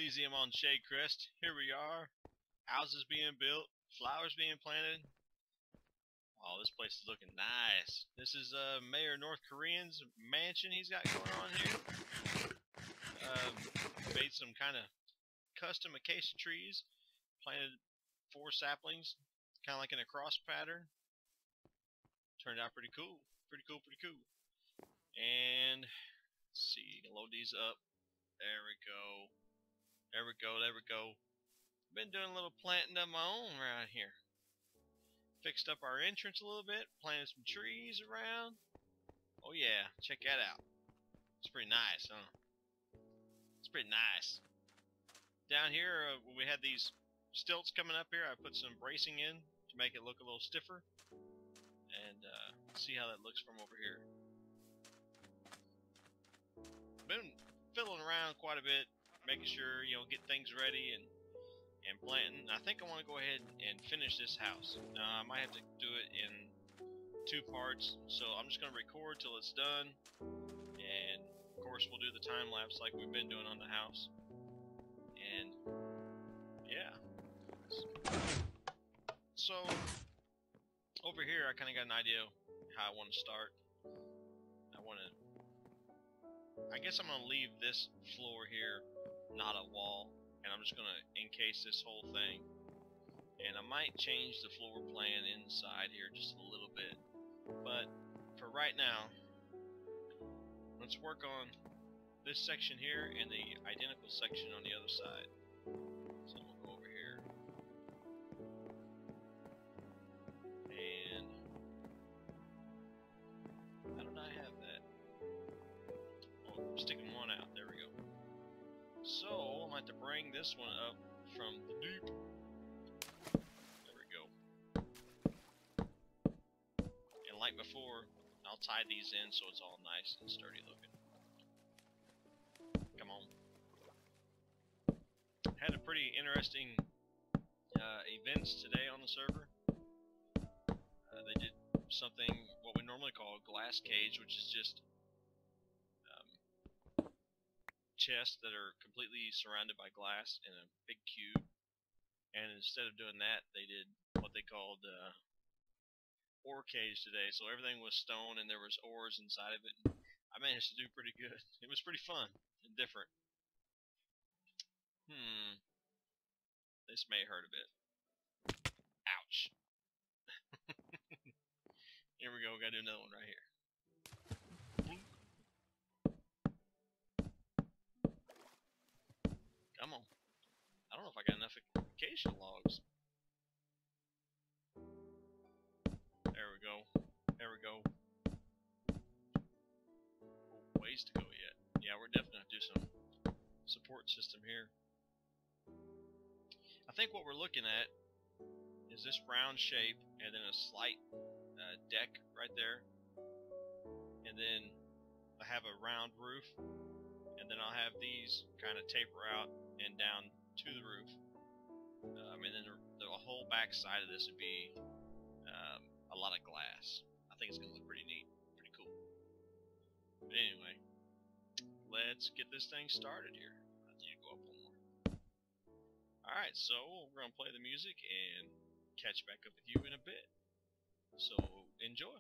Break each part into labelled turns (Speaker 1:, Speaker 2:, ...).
Speaker 1: Elysium on Shadecrest. Here we are. Houses being built, flowers being planted. Oh, this place is looking nice. This is Mayor North Korean's mansion he's got going on here. Made some kind of custom acacia trees. Planted 4 saplings, kind of like in a cross pattern. Turned out pretty cool. Pretty cool. And let's see, load these up. There we go. Been doing a little planting of my own around here. Fixed up our entrance a little bit, planted some trees around. Oh yeah, check that out. It's pretty nice, huh? It's pretty nice. Down here, we had these stilts coming up here. I put some bracing in to make it look a little stiffer. And see how that looks from over here. Been fiddling around quite a bit, making sure, you know, get things ready and planting. I think I want to go ahead and finish this house. I might have to do it in 2 parts, so I'm just going to record till it's done, and of course we'll do the time lapse like we've been doing on the house. And yeah, so over here I kind of got an idea how I want to start. I guess I'm going to leave this floor here not a wall, and I'm just going to encase this whole thing. And I might change the floor plan inside here just a little bit. But for right now, let's work on this section here and the identical section on the other side. So we'll go over here. And how did I have that? Oh, I'm sticking one out. There we go. So I'm going to have to bring this one up from the deep. There we go. And like before, I'll tie these in so it's all nice and sturdy looking. Come on. Had a pretty interesting events today on the server. They did something what we normally call a glass cage, which is just chests that are completely surrounded by glass in a big cube. And instead of doing that, they did what they called ore cage today. So everything was stone and there was ores inside of it. I managed to do pretty good. It was pretty fun and different. This may hurt a bit. Ouch. Here we go. We gotta do another one right here. Come on. I don't know if I got enough acacia logs. There we go. Ways to go yet. Yeah, we're definitely gonna do some support system here. I think what we're looking at is this round shape and then a slight deck right there. And then I have a round roof. And then I'll have these kind of taper out and down to the roof. And then the whole back side of this would be a lot of glass. I think it's going to look pretty neat, pretty cool. But anyway, let's get this thing started here. I need to go up one more. Alright, so we're going to play the music and catch back up with you in a bit. So, enjoy.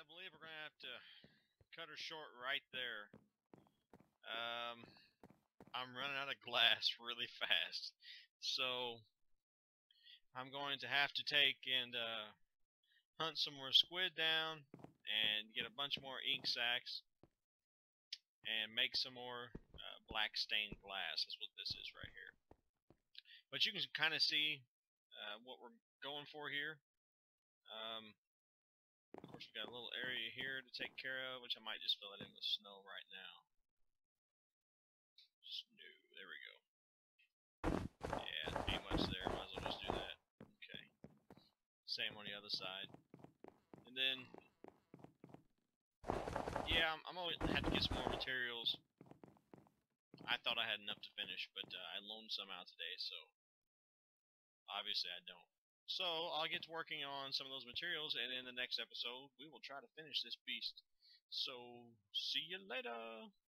Speaker 1: believe we're gonna have to cut her short right there. I'm running out of glass really fast, so I'm going to have to take and hunt some more squid down and get a bunch more ink sacs and make some more black stained glass. That's what this is right here. But you can kind of see what we're going for here. Of course, we've got a little area here to take care of, which I might just fill it in with snow right now. Snow, there we go. Yeah, ain't much there. Might as well just do that. Okay. Same on the other side. And then, yeah, I'm always had to get some more materials. I thought I had enough to finish, but I loaned some out today, so obviously I don't. So I'll get to working on some of those materials, and in the next episode, we will try to finish this beast. So, see you later!